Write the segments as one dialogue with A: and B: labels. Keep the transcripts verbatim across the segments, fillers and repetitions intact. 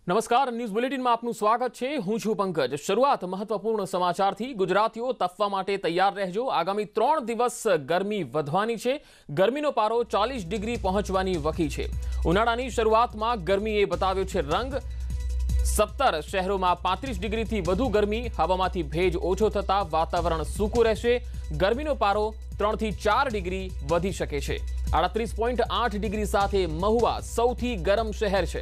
A: નમસ્કાર, ન્યૂઝ બુલેટિનમાં આપનું સ્વાગત છે। હું છું પંકજ। શરૂઆત મહત્વપૂર્ણ સમાચારથી। ગુજરાતીઓ તપવા માટે તૈયાર રહેજો। આગામી ત્રણ દિવસ ગરમી વધવાની છે। ગરમીનો પારો ચાલીસ ડિગ્રી પહોંચવાની વકી છે। ઉનાળાની શરૂઆતમાં ગરમીએ બતાવ્યો છે રંગ। સત્તર શહેરોમાં પાંત્રીસ ડિગ્રીથી વધુ ગરમી। હવામાંથી ભેજ ઓછો થતા વાતાવરણ સૂકું રહેશે। ગરમીનો પારો ત્રણથી ચાર ડિગ્રી વધી શકે છે। આડત્રીસ પોઈન્ટ આઠ ડિગ્રી સાથે મહુવા સૌથી ગરમ શહેર છે।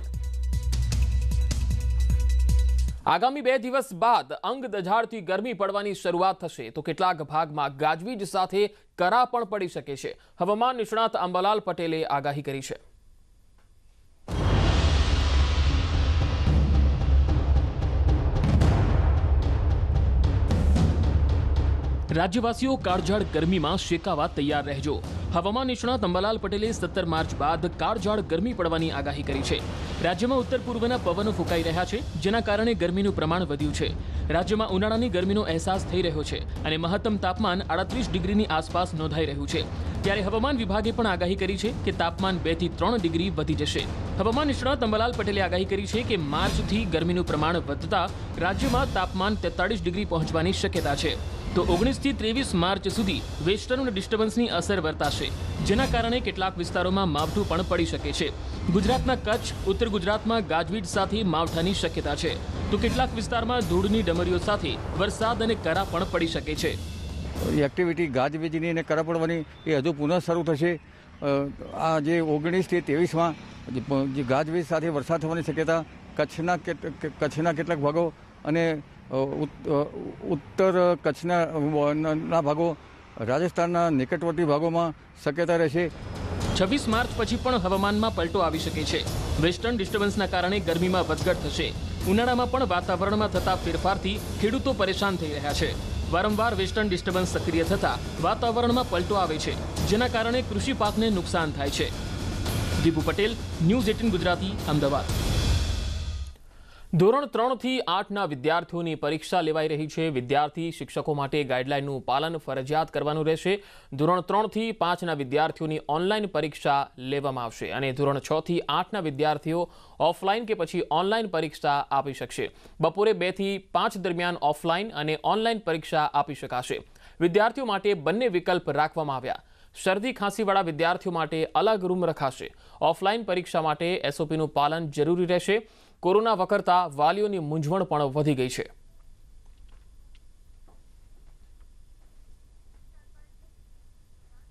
A: આગામી બે દિવસ બાદ અંગ દઝાડતી ગરમી પડવાની શરૂઆત થશે તો કેટલાક ભાગમાં ગાજવીજ સાથે કરા પણ પડી શકે છે। હવામાન નિષ્ણાત અંબાલાલ પટેલે આગાહી કરી છે। રાજ્યવાસીઓ કાળઝાળ ગરમીમાં શેકાવા તૈયાર રહેજો। હવામાન નિષ્ણાત અંબાલાલ પટેલે સત્તર માર્ચ બાદ કાળઝાળ ગરમી પડવાની આગાહી કરી છે। રાજ્યમાં ઉત્તર પૂર્વના પવનો ફૂંકાઈ રહ્યા છે, જેના કારણે ગરમીનું પ્રમાણ વધ્યું છે। રાજ્યમાં ઉનાળાની ગરમીનો અહેસાસ થઈ રહ્યો છે અને મહત્તમ તાપમાન આડત્રીસ ડિગ્રીની આસપાસ નોંધાઈ રહ્યું છે। ત્યારે હવામાન વિભાગે પણ આગાહી કરી છે કે તાપમાન બે થી ત્રણ ડિગ્રી વધી જશે। હવામાન નિષ્ણાત અંબાલાલ પટેલે આગાહી કરી છે કે માર્ચથી ગરમીનું પ્રમાણ વધતા રાજ્યમાં તાપમાન તેતાળીસ ડિગ્રી પહોંચવાની શક્યતા છે। તો ઓગણીસ થી ત્રેવીસ માર્ચ સુધી વેસ્ટર્ન ડિસ્ટર્બન્સની અસર વર્તાશે, જેના કારણે કેટલાક વિસ્તારોમાં માવઠું પણ પડી શકે છે। ગુજરાતના કચ્છ, ઉત્તર ગુજરાતમાં ગાજવીજ સાથે માવઠાની શક્યતા છે, તો કેટલાક વિસ્તારમાં ધૂળની ડમરીઓ સાથે વરસાદ અને કરા પણ પડી શકે છે।
B: એક્ટિવિટી ગાજવીજની અને કરા પડવાની એ હજુ પુનઃ શરૂ થશે। આ જે ઓગણીસથી ત્રેવીસમાં જે ગાજવીજ સાથે વરસાદ થવાની શક્યતા કચ્છના કચ્છના કેટલાક ભાગો અને ઉત્તર કચ્છના ના ભાગો, રાજસ્થાનના નિકટવર્તી ભાગોમાં શક્યતા રહેશે।
A: છવ્વીસ માર્ચ પછી પણ હવામાનમાં પલટો આવી શકે છે। વેસ્ટર્ન ડિસ્ટર્બન્સના કારણે ગરમીમાં વધઘટ થશે। ઉનાળામાં પણ વાતાવરણમાં થતા ફેરફારથી ખેડૂતો પરેશાન થઈ રહ્યા છે। વારંવાર વેસ્ટર્ન ડિસ્ટર્બન્સ સક્રિય થતા વાતાવરણમાં પલટો આવે છે, જેના કારણે કૃષિ પાકને નુકસાન થાય છે। Deepu Patel, news eighteen Gujarati, Ahmedabad. ધોરણ ત્રણ થી આઠના વિદ્યાર્થીઓની પરીક્ષા લેવાઈ રહી છે। વિદ્યાર્થી શિક્ષકો માટે ગાઈડલાઈનનું પાલન ફરજિયાત કરવાનું રહેશે। ધોરણ ત્રણ થી પાંચના વિદ્યાર્થીઓની ઓનલાઈન પરીક્ષા લેવામાં આવશે અને ધોરણ છ થી આઠના વિદ્યાર્થીઓ ઓફલાઈન કે પછી ઓનલાઈન પરીક્ષા આપી શકશે। બપોરે બે થી પાંચ દરમિયાન ઓફલાઈન અને ઓનલાઈન પરીક્ષા આપી શકાશે। વિદ્યાર્થીઓ માટે બંને વિકલ્પ રાખવામાં આવ્યા। શરદી ખાંસીવાળા વિદ્યાર્થીઓ માટે અલગ રૂમ રખાશે। ઓફલાઈન પરીક્ષા માટે એસઓપીનું પાલન જરૂરી રહેશે। કોરોના વકરતા વાલીઓની મૂંઝવણ પણ વધી ગઈ છે।